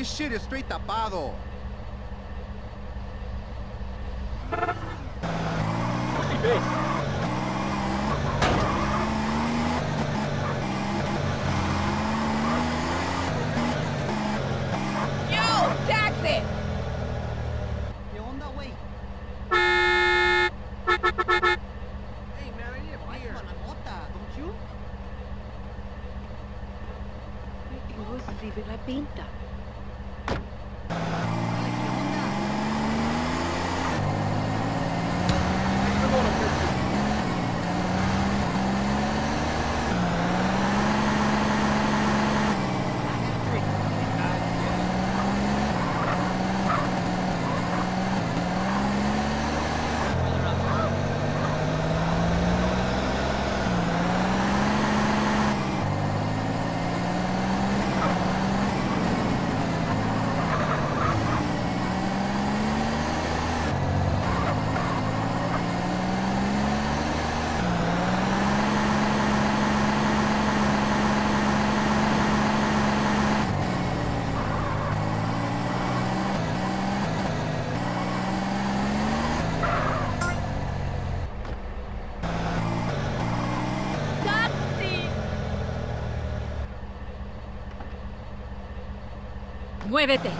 This shit is straight tapado. Yo, taxi! ¿Qué onda, güey? Hey, man, I need a beer. La nota, don't you? Yo escribe la pinta. ¡Muévete!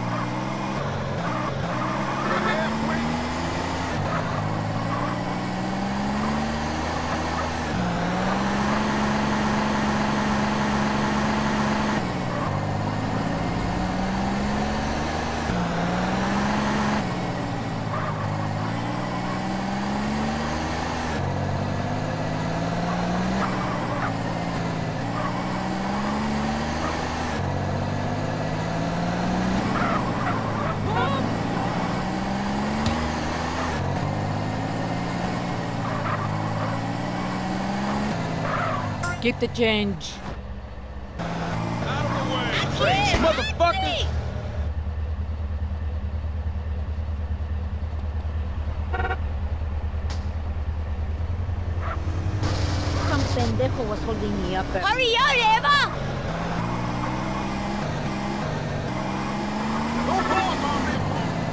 Keep the change. Out of the way! Crazy motherfucker! Some pendejo was holding me up. Hurry up, Eva! Don't pause on me!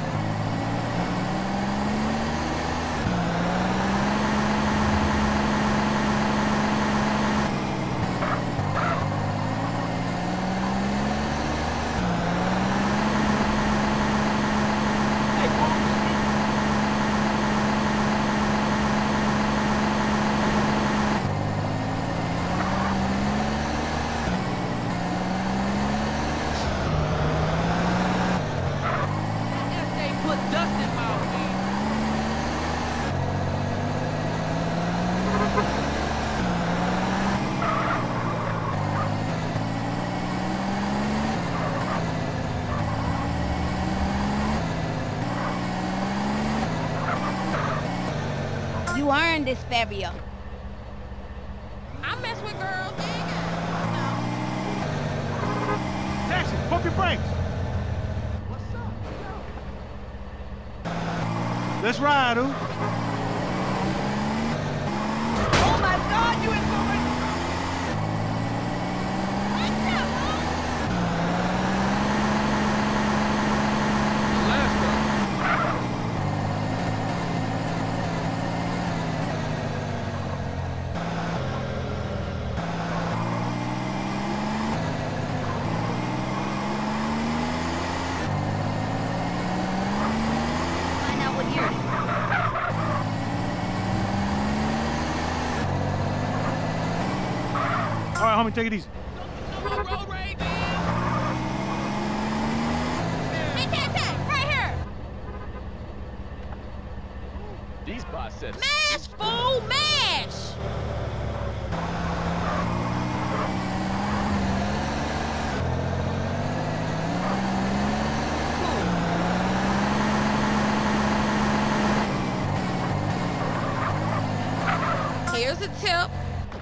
You earned this, Fabio. I mess with girls, Taxi, pump your brakes! What's up? Let's ride, ooh. Oh my God, you in so much Find out what year. All right, homie, take it easy. no more road rage, man. Hey, right here. These bots said Mash, fool, mash! Here's a tip.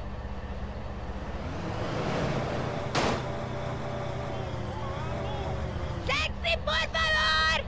Taxi, por favor.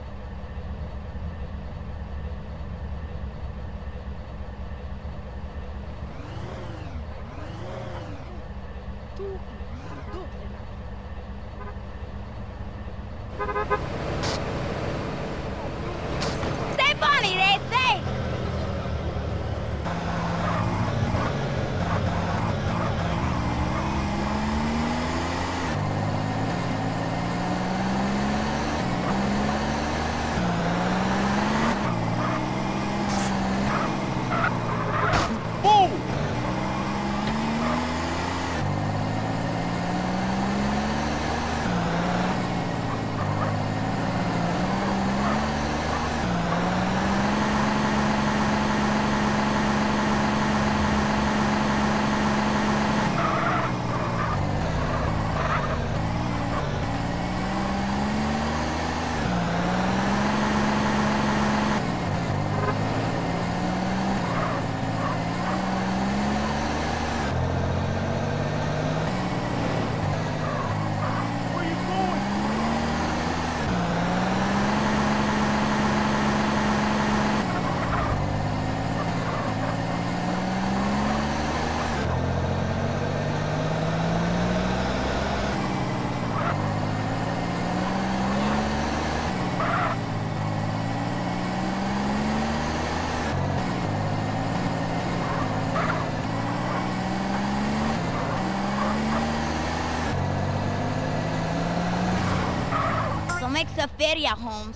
Don't make a feria, Holmes.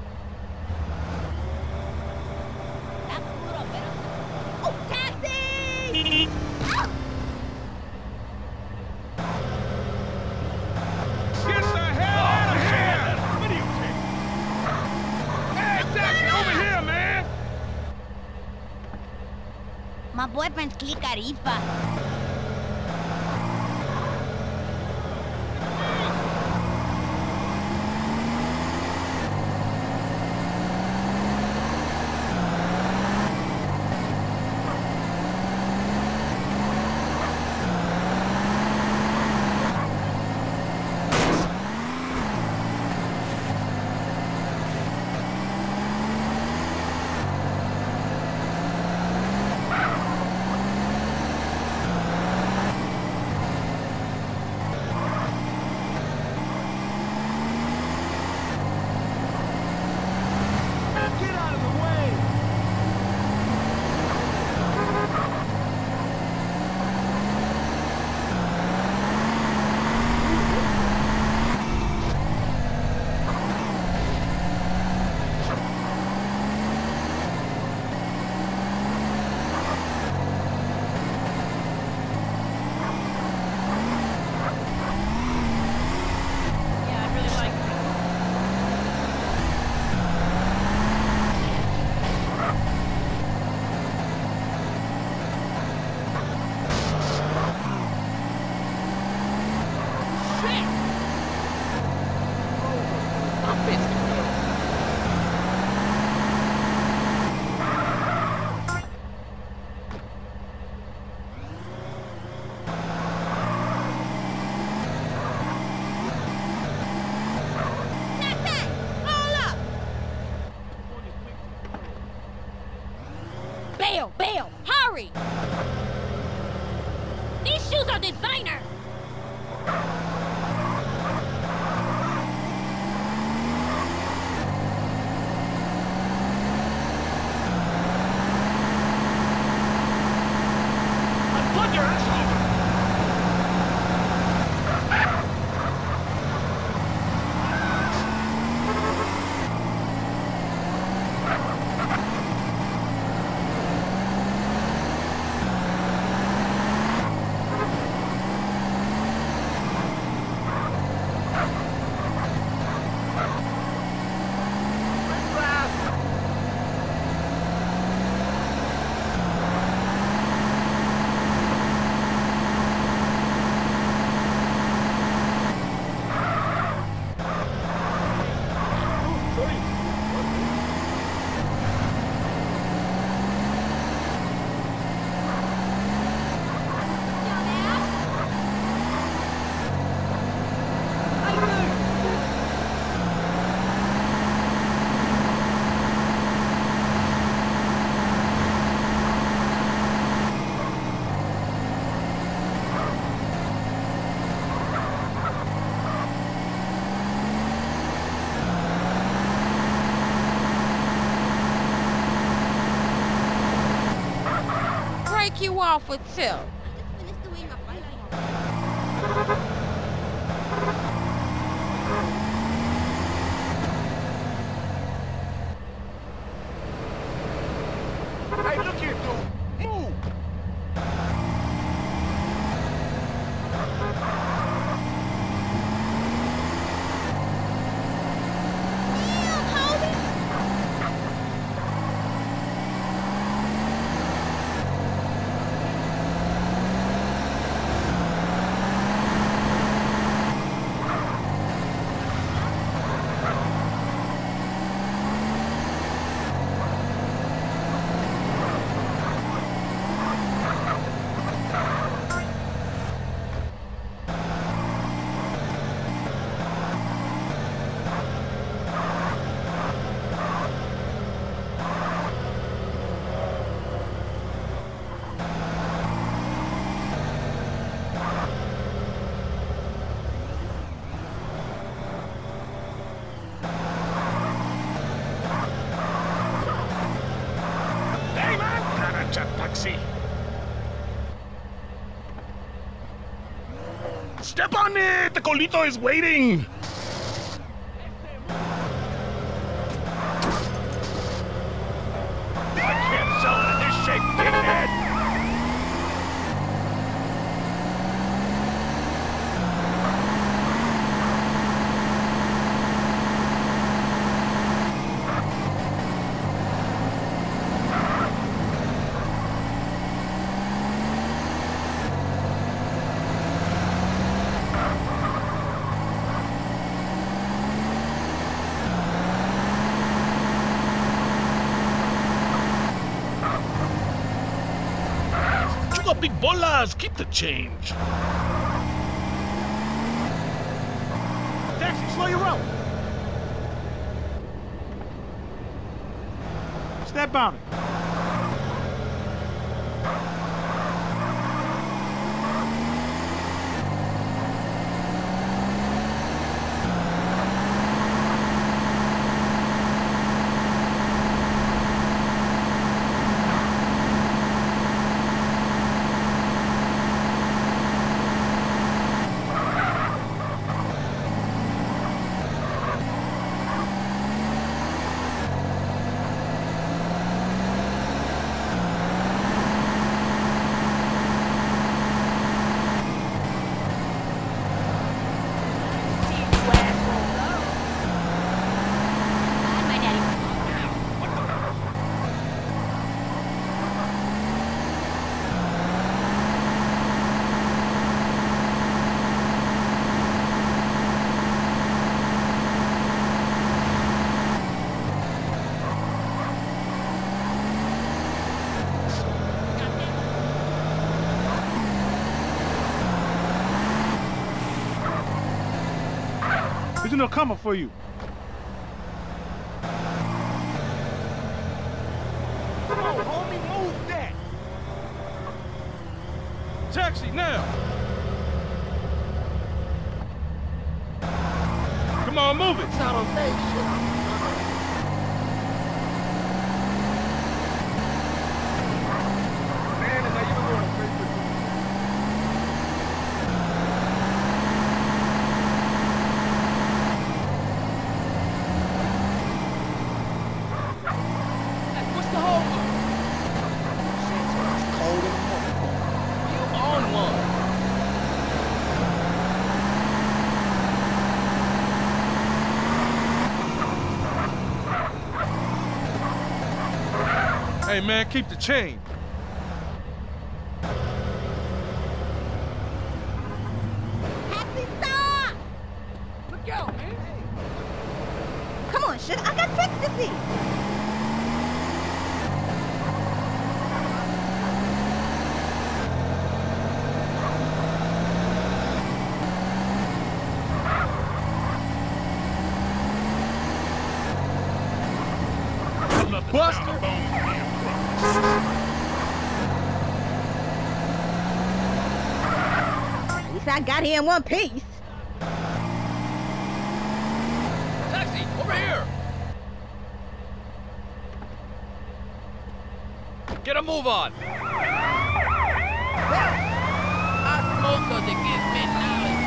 Oh, taxi! Ah! Get the hell out of here! Videotape. Hey, taxi, over here, man! My boyfriend's Click Arifa. Bail! Hurry! These shoes are designer! Put your ass over! Break you off with Till. Hey, look here, dude. Move! Taxi. Step on it! The Colito is waiting! got big bolas. Keep the change. Taxi, slow your roll. Step on it. There's no coming for you. Come on, homie, move that. Taxi now. Come on, move it. Not on day shit. What's the hold up? It's cold in the morning. You on one. Hey, man, keep the change. Taxi, stop! Look out, man. Come on, shit. I got tricks to see. Buster! At least I got here in one piece. Taxi, over here! Get a move on! I smoke 'cause it gives me knowledge.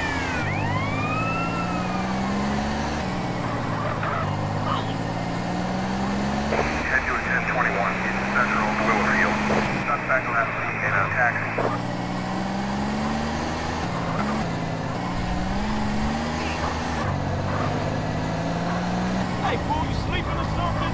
Head to 1021 East Central Willowfield. Suspect last seen in a taxi. Hey, fool, you sleeping or something?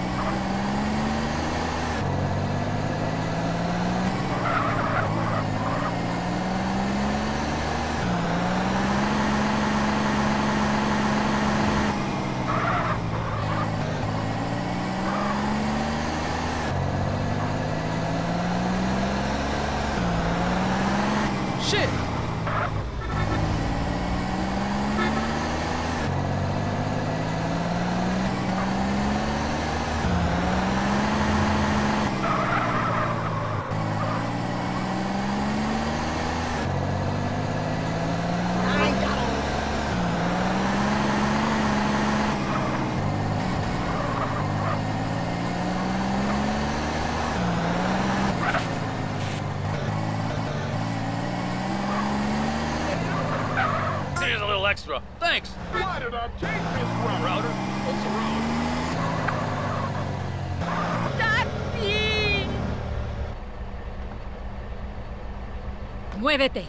Shit! I ain't got on. Here's a little extra. Thanks. Why did I take this route? Router, what's the road? Taxi! Muévete.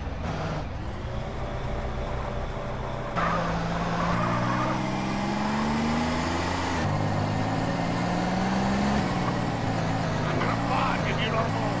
I'm gonna fight if you don't move.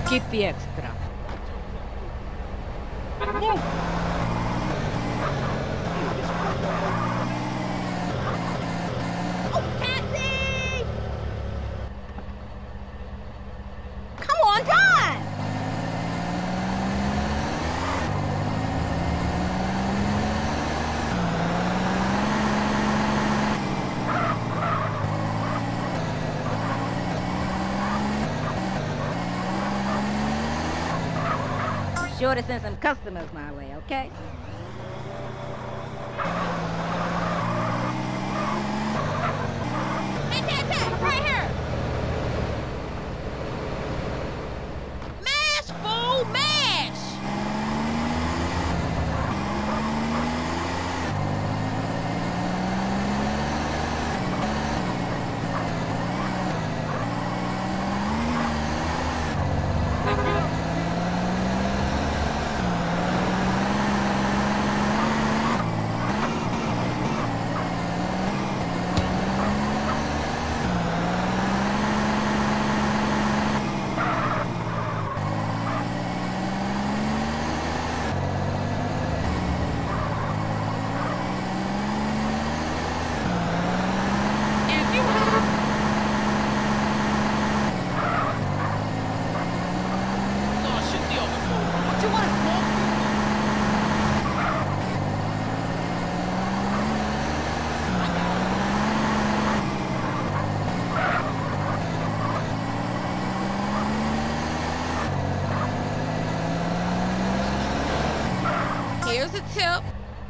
Keep the extra. Move! Oh, taxi! Come on, drive! Sure to send some customers my way, okay? Hey, taxi! Right here! Mash, fool! Mash! Here's a tip.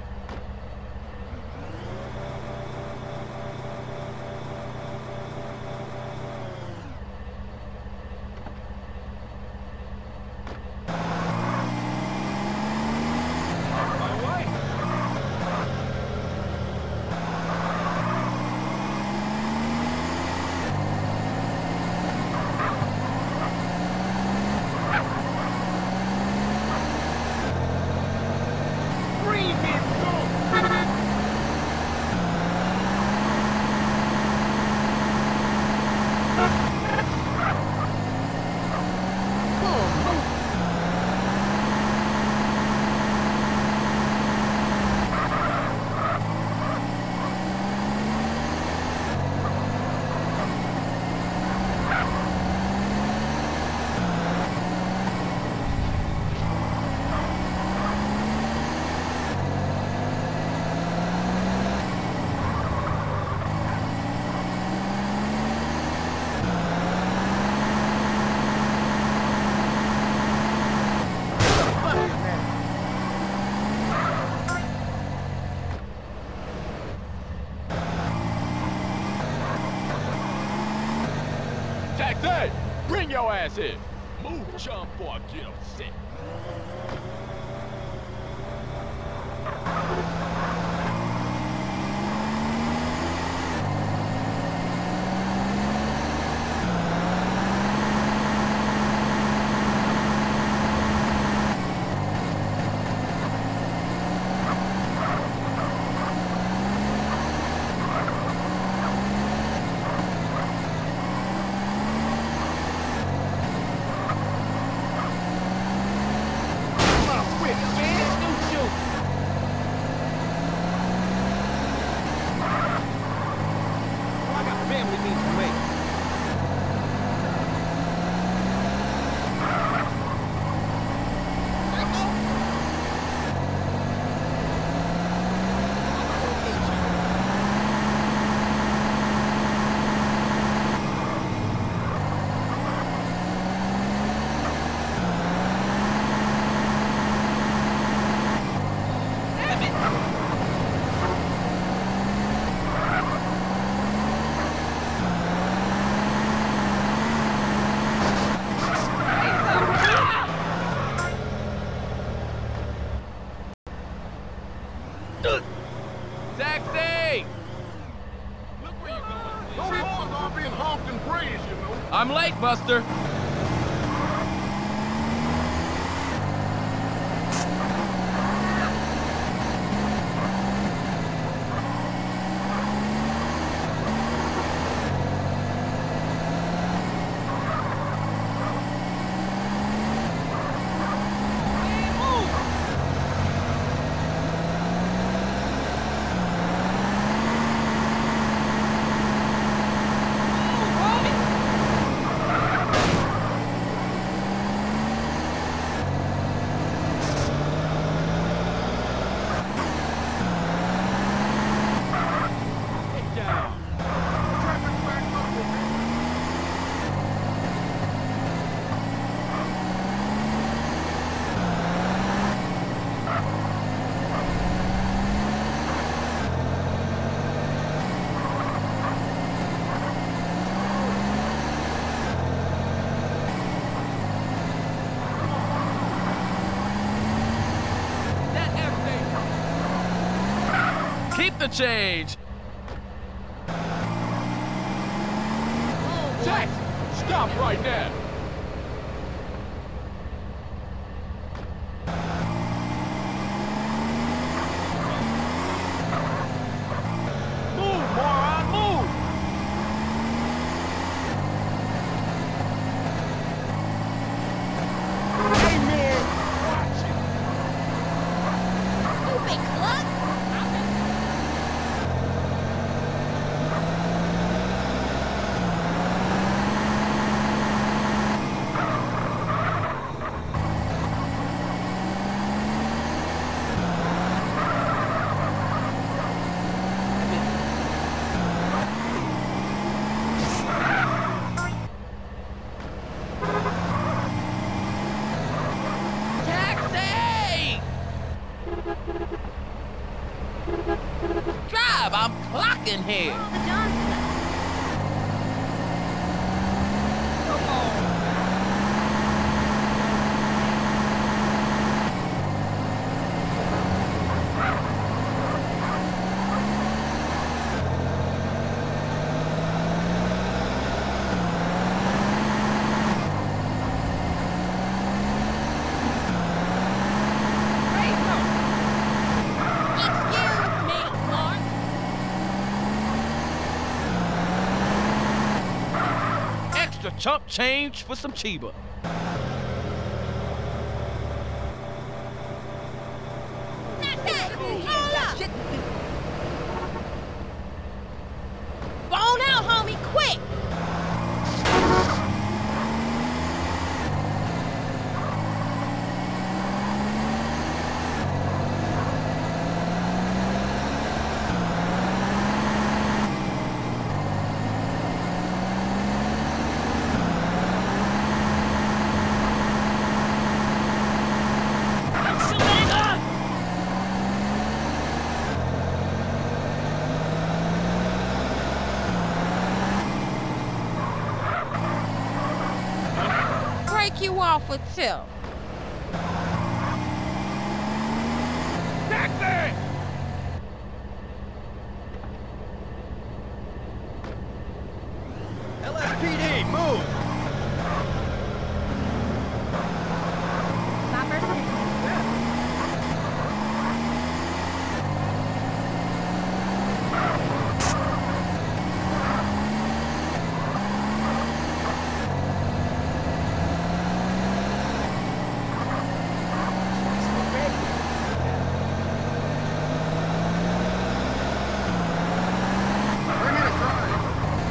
Taxi! Bring your ass in! Move, chump, before I get upset. Taxi! Look where you're going. Those hoes are being honked and praised, you know. I'm late, Buster. the change. Jax, stop right now. Move, moron, move! Hey, man, watch it. Stupid cluck. Taxi! Drive, I'm clocking here. The Johnson. Come on. Excuse me, Mark. Extra chump change for some Chiba. Hold up. Bone out, homie, quick! Break you off a tip. Taxi! LSPD, move! Bring it a drive.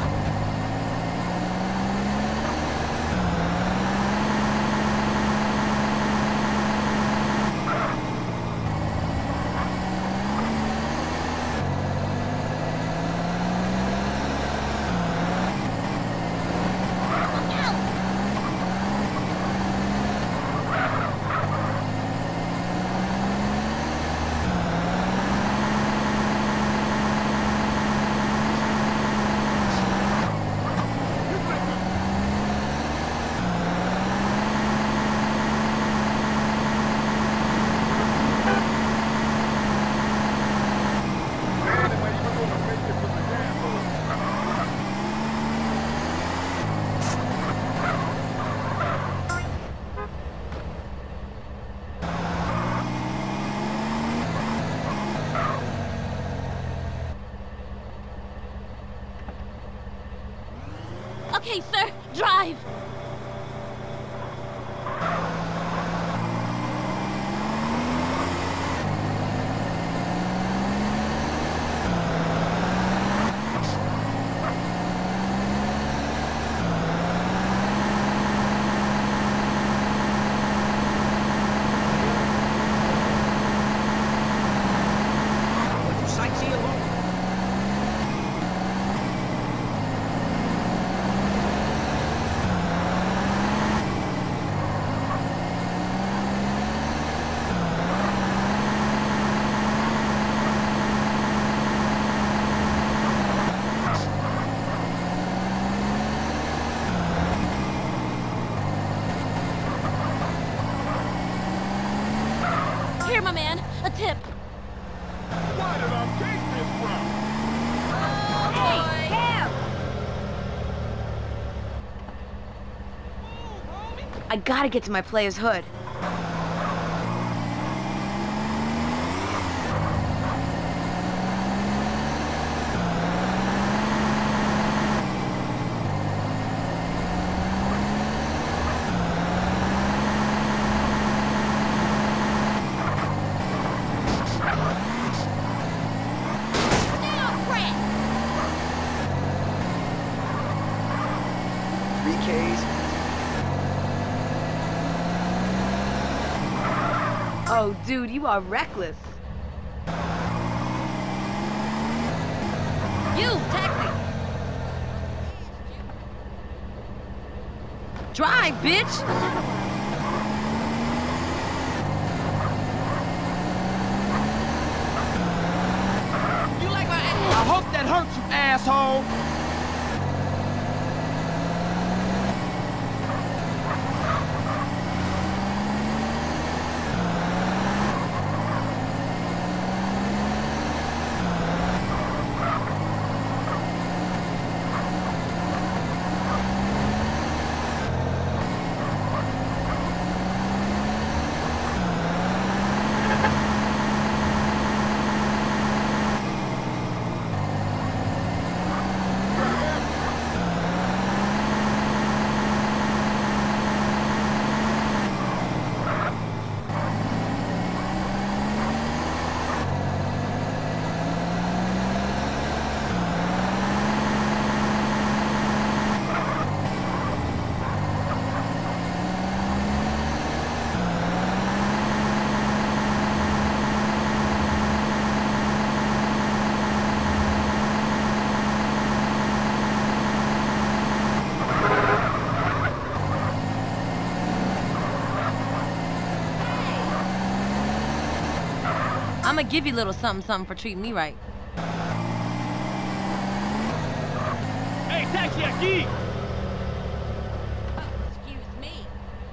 Okay, sir, drive. Would you sightsee alone? Here, my man, a tip. Why did I take this I gotta get to my player's hood. Oh, dude, you are reckless. You, taxi! Drive, bitch! You like my ass? I hope that hurts you, asshole. I'm gonna give you a little something for treating me right. Hey, taxi aquí! Excuse me.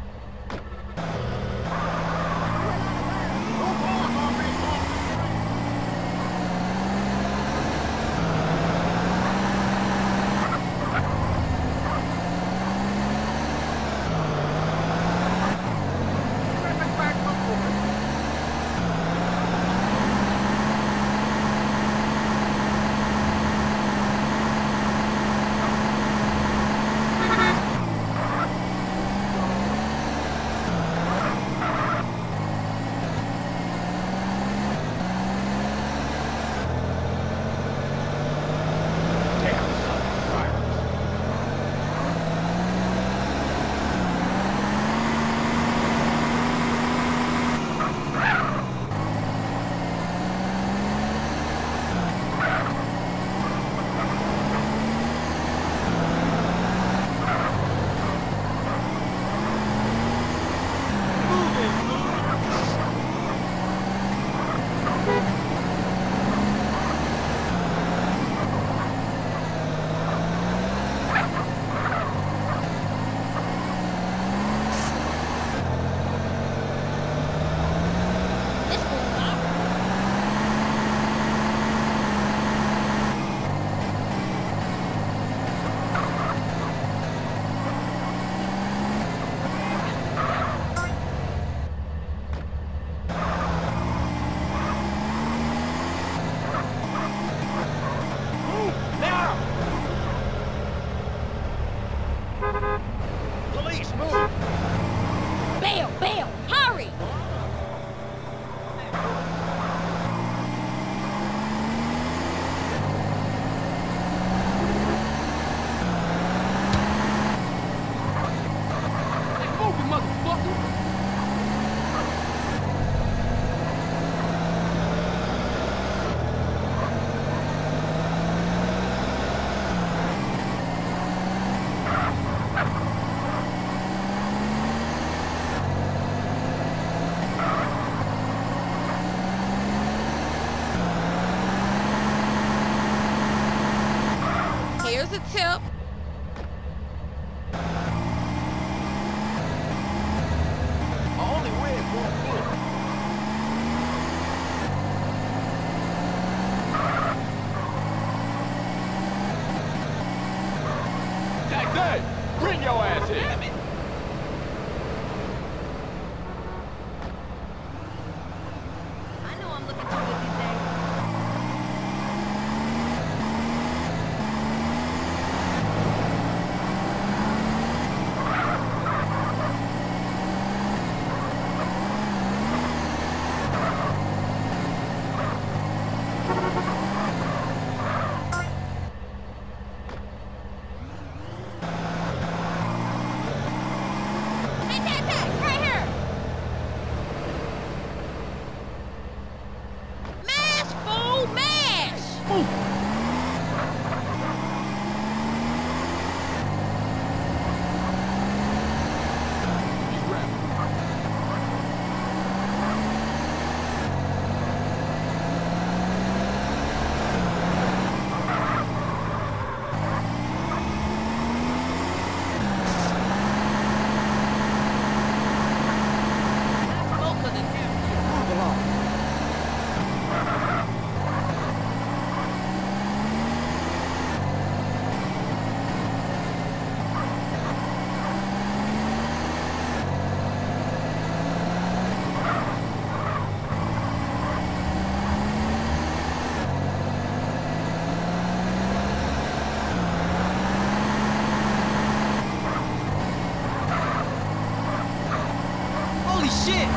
Police, move! Bail, bail, hurry! Move, you motherfucker! Here's a tip. Only way is one foot. Holy shit!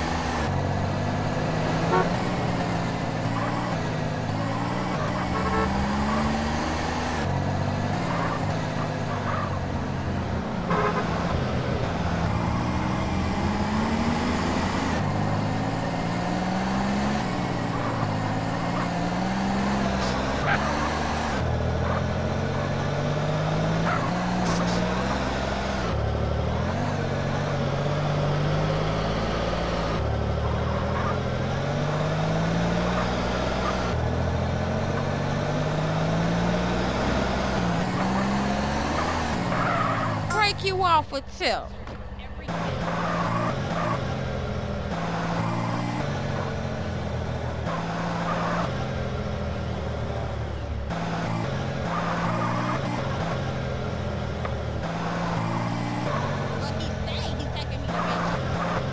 Break you off a tip. Well, he said he's taking me to Richmond.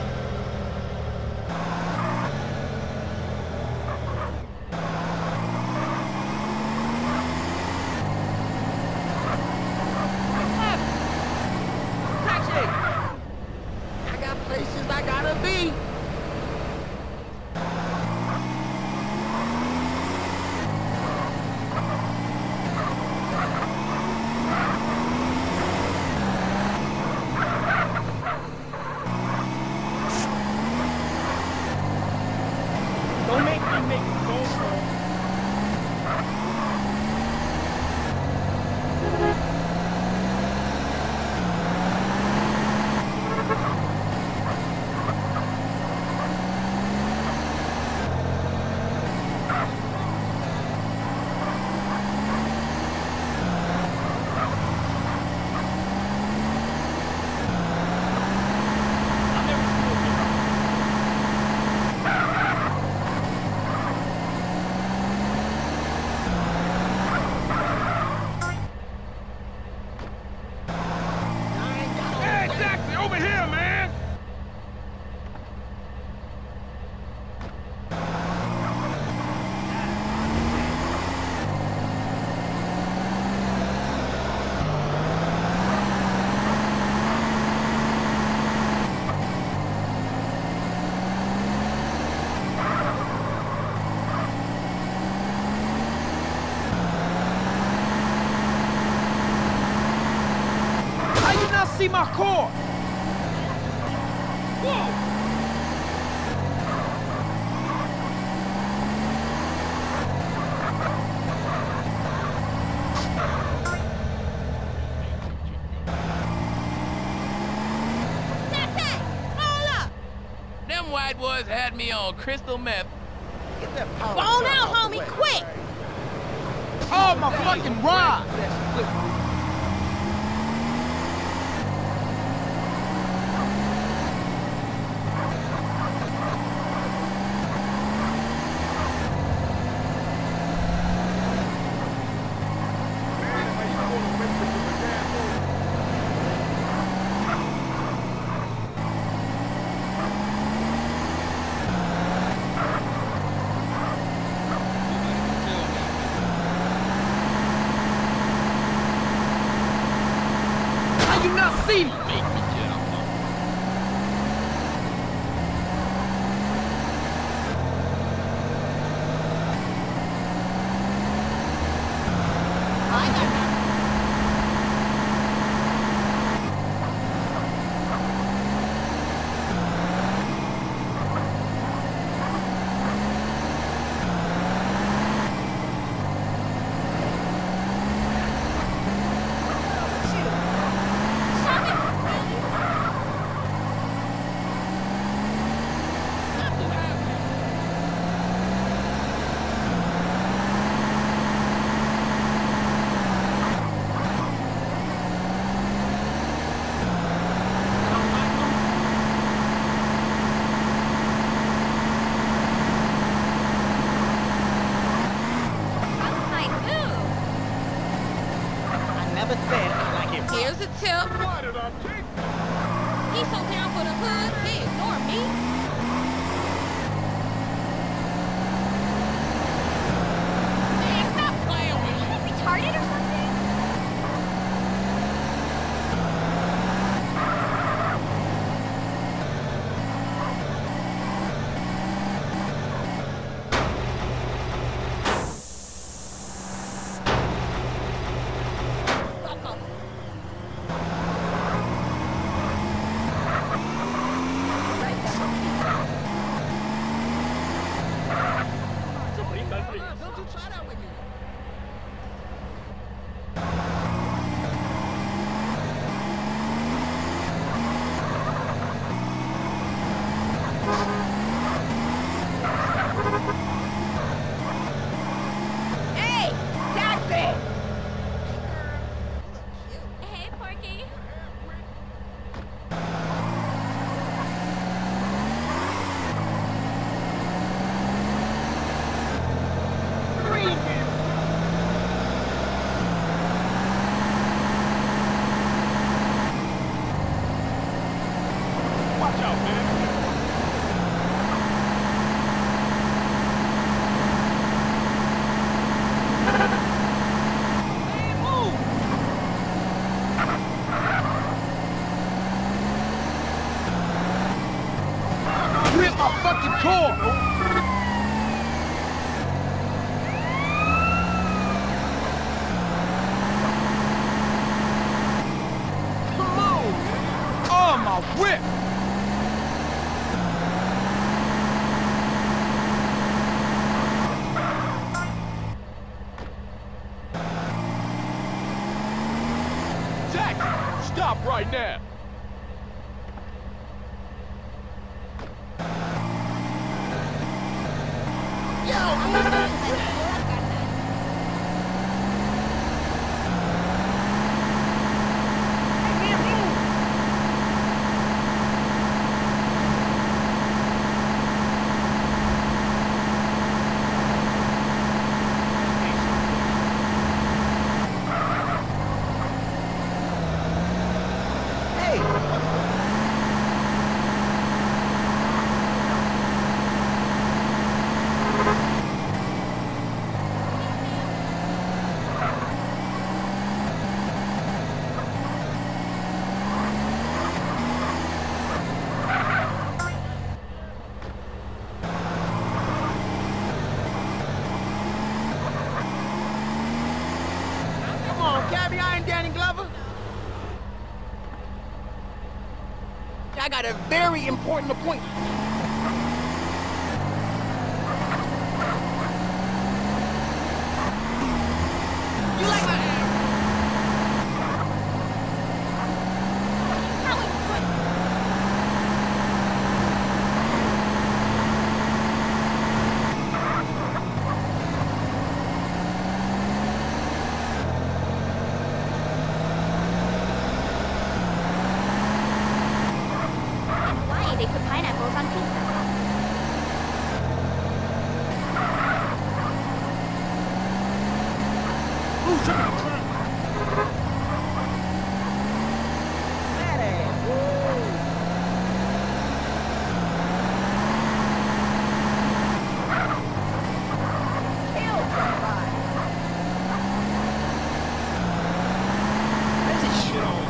Taxi! I got places I gotta be. Don't make me make a phone call. Hey, taxi, over here, man! How you not see my car? Whoa! Taxi! Hold up! Them white boys had me on crystal meth. Get that power Phone truck out, out the homie, way. quick! Oh, my fucking rod! Hey, taxi! Hey, Porky. Watch out, man. You hit my fucking car! Come on! Oh, my whip! Taxi! Stop right now! Come on, Cabby, I ain't Danny Glover. I got a very important appointment. You like my ass? Why they put pineapples on pizza? Who's trying to turn? Where's this shit on?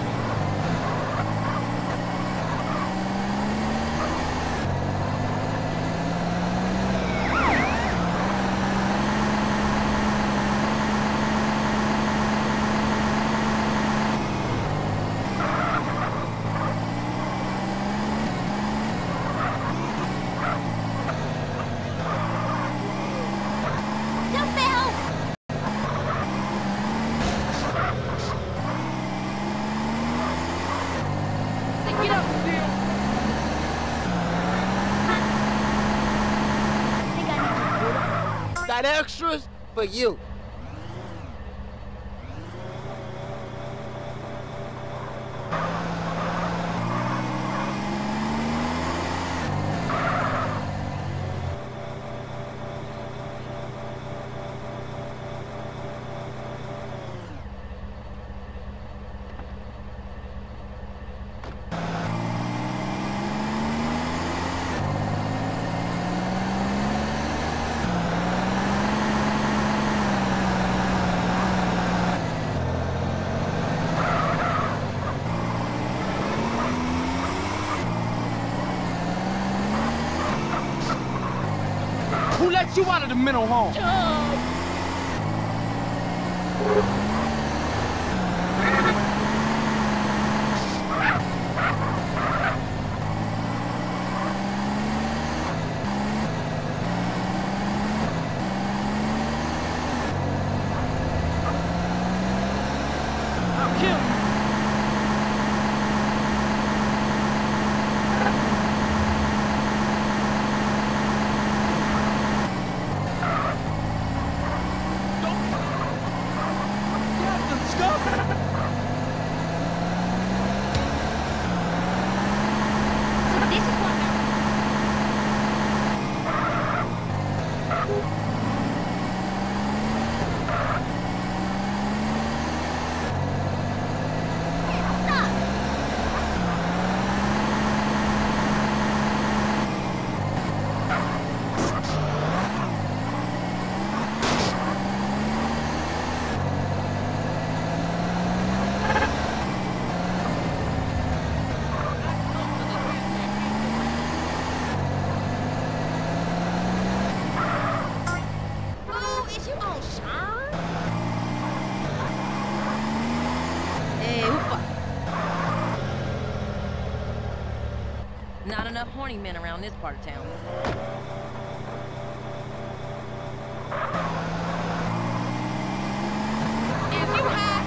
Don't fail! Get up, Steel! Got extras for you. Who let you out of the mental home? I'll kill you. enough horny men around this part of town. Is you high?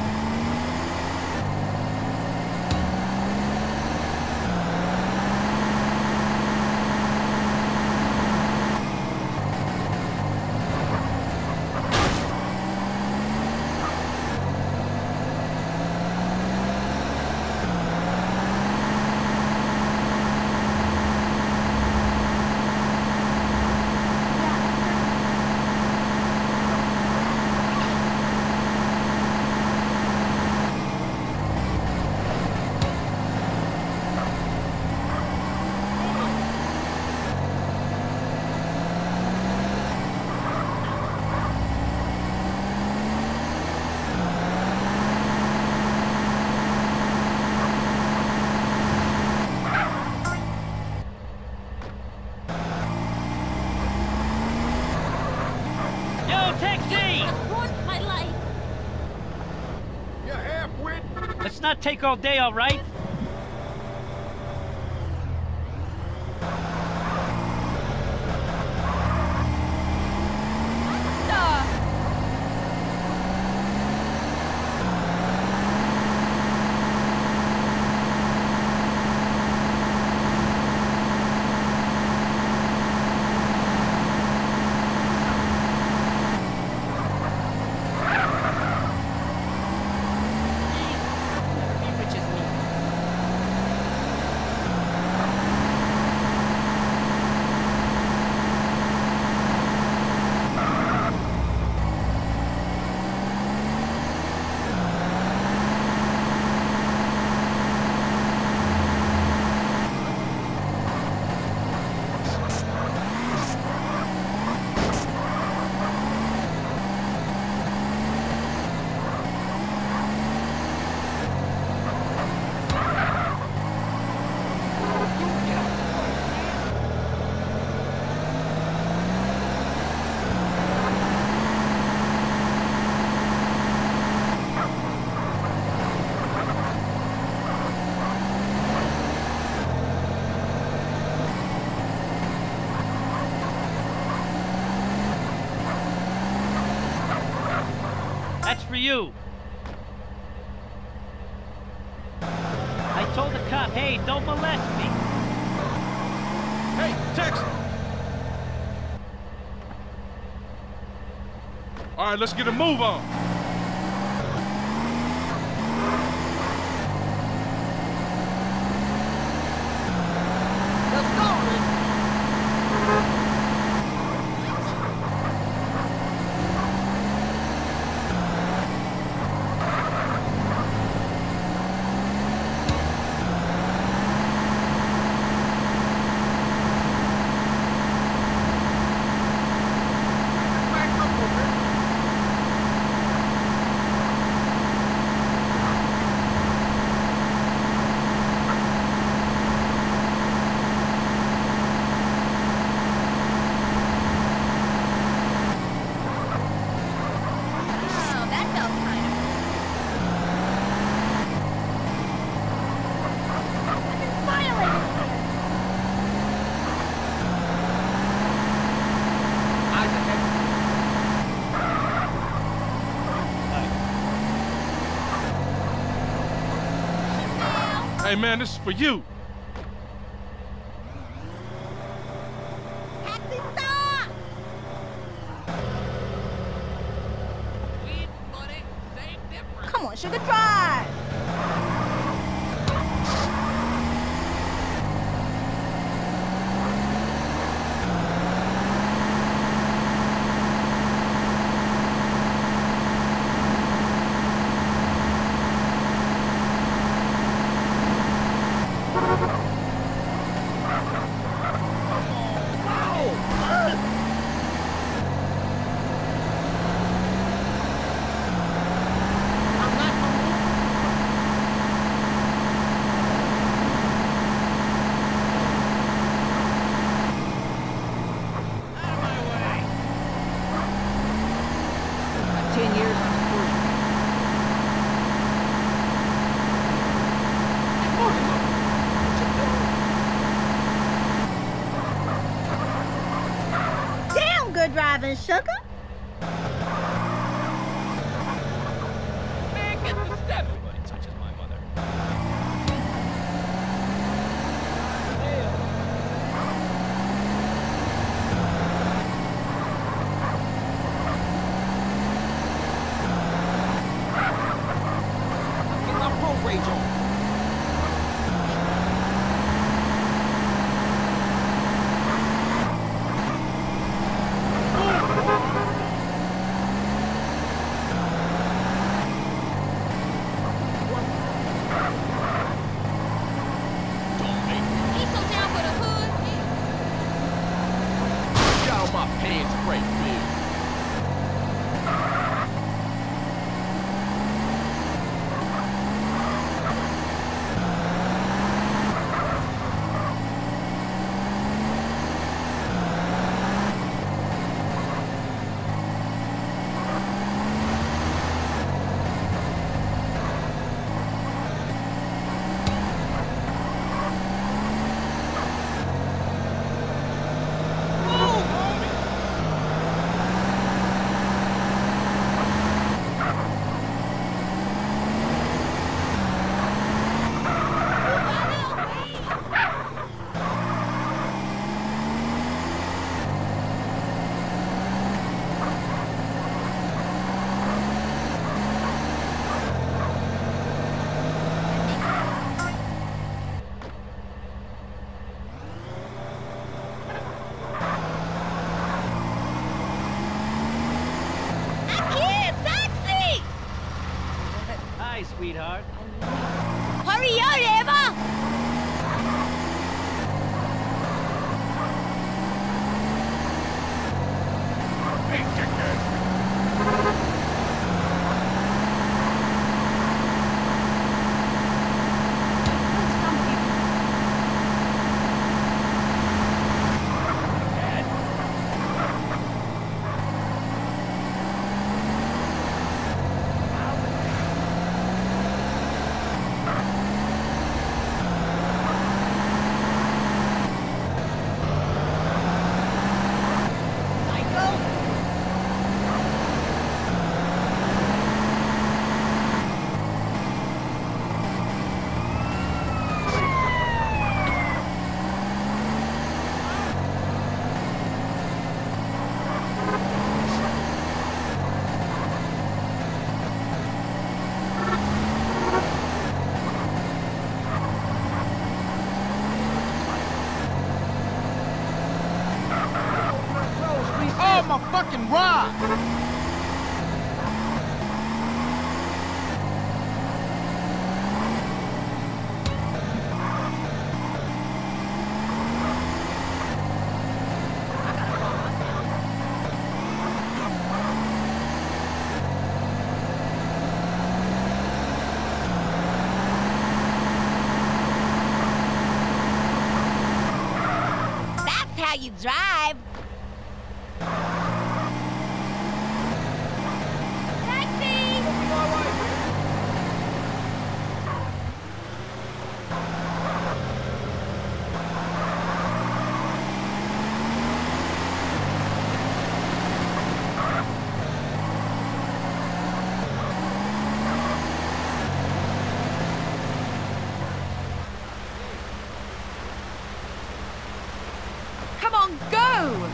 Let's not take all day, all right? That's for you. I told the cop, hey, don't molest me. Hey, Tex! All right, let's get a move on. Let's go, Rick. Hey, man, this is for you. Taxi, stop! Sweet money, same difference. Come on, sugar, drive! driving, sugar? Man, get the step. Nobody touches my mother. Get my road rage on. He's so down for the hood. Get out my pants, great bitch. Taxi! Hi, sweetheart. Hurry up, Eva! Hey, jackass. Oh, my fucking rod! That's how you drive. Come on, go!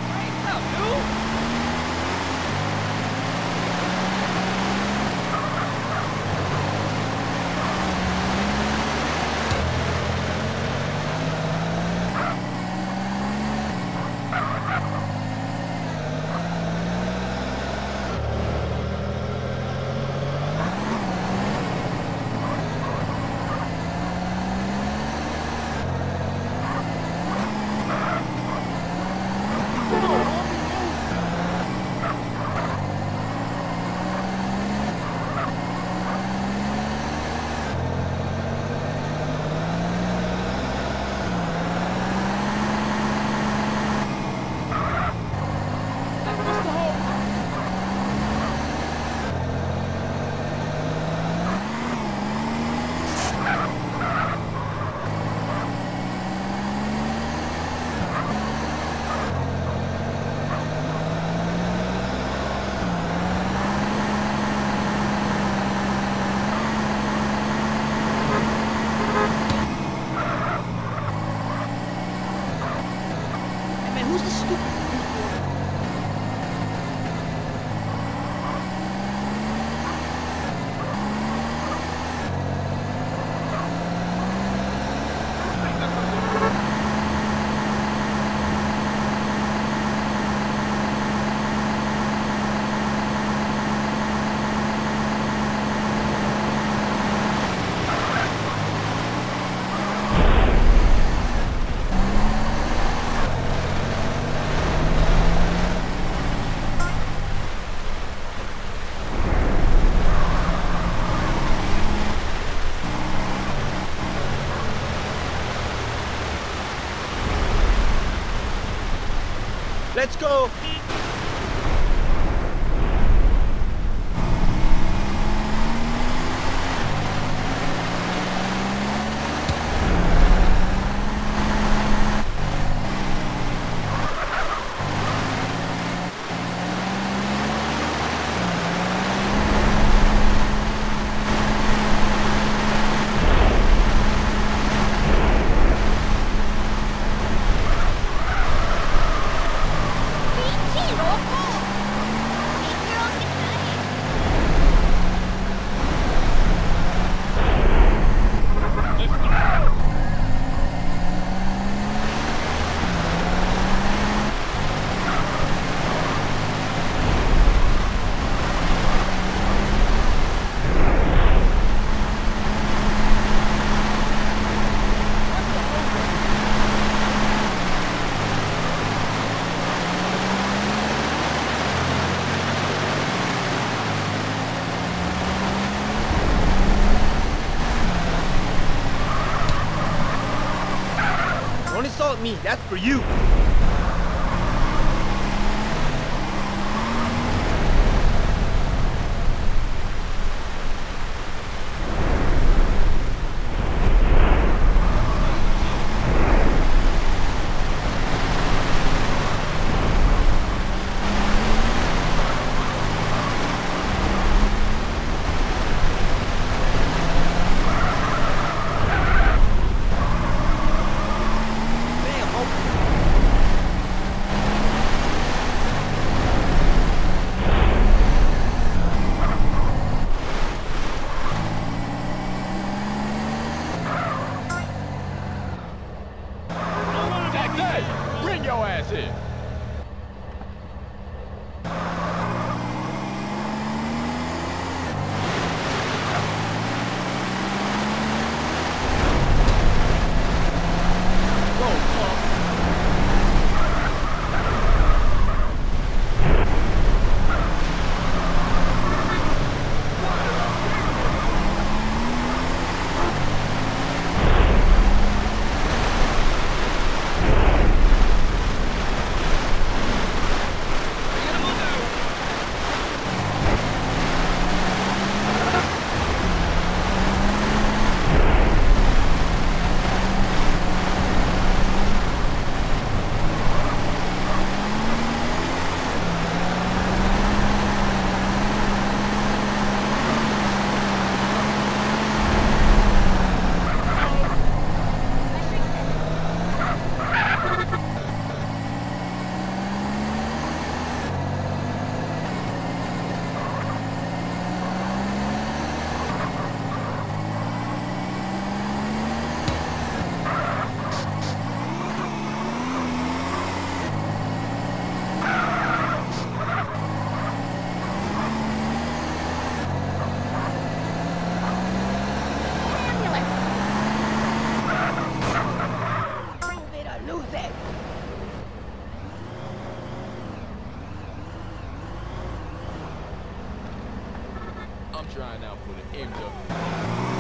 Use the stupid freak. Let's go! Don't insult me, that's for you. Bring your ass in. I'm trying out for the MW.